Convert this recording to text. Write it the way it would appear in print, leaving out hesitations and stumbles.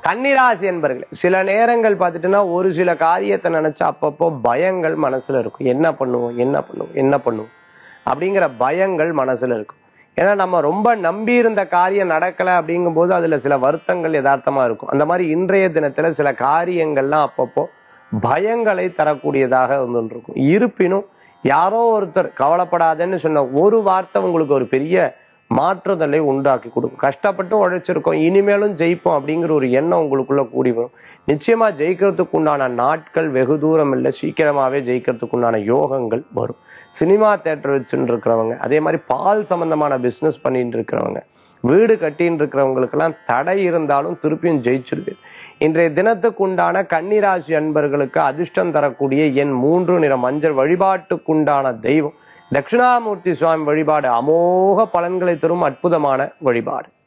கன்னிராசி என்பர்களே, சில நேரங்கள் பார்த்துட்டுன்னா ஒரு சில காரியத்தை நினைச்சா அப்பப்போ பயங்கள் மனசுல இருக்கும். என்ன பண்ணுவோம் என்ன பண்ணுவோம் என்ன பண்ணுவோம் அப்படிங்கிற பயங்கள் மனசுல இருக்கும். ஏன்னா நம்ம ரொம்ப நம்பி இருந்த காரியம் நடக்கல அப்படிங்கும் போது அதுல சில வருத்தங்கள் யதார்த்தமா இருக்கும். அந்த மாதிரி இன்றைய தினத்துல சில காரியங்கள்லாம் அப்பப்போ பயங்களை தரக்கூடியதாக இருக்கும். இருப்பினும் யாரோ ஒருத்தர் கவலைப்படாதேன்னு சொன்ன ஒரு வார்த்தை உங்களுக்கு ஒரு பெரிய மாற்றுதலை உண்டாக்கி கொடுக்கும். கஷ்டப்பட்டு உழைச்சிருக்கோம், இனிமேலும் ஜெயிப்போம் அப்படிங்கிற ஒரு எண்ணம் உங்களுக்குள்ள கூடி வரும். நிச்சயமா ஜெயிக்கிறதுக்கு உண்டான நாட்கள் வெகு தூரம் இல்லை, சீக்கிரமாவே ஜெயிக்கிறதுக்கு உண்டான யோகங்கள் வரும். சினிமா தேட்டர் வச்சுட்டு இருக்கிறவங்க, அதே மாதிரி பால் சம்பந்தமான பிசினஸ் பண்ணிட்டு இருக்கிறவங்க, வீடு கட்டின்னு இருக்கிறவங்களுக்கெல்லாம் தடை இருந்தாலும் திருப்பியும் ஜெயிச்சிருக்கு. இன்றைய தினத்துக்கு உண்டான கன்னிராசி அன்பர்களுக்கு அதிர்ஷ்டம் தரக்கூடிய எண் 3 நிற மஞ்சள். வழிபாட்டுக்குண்டான தெய்வம் தட்சிணாமூர்த்தி சுவாமி வழிபாடு அமோக பலன்களை தரும் அற்புதமான வழிபாடு.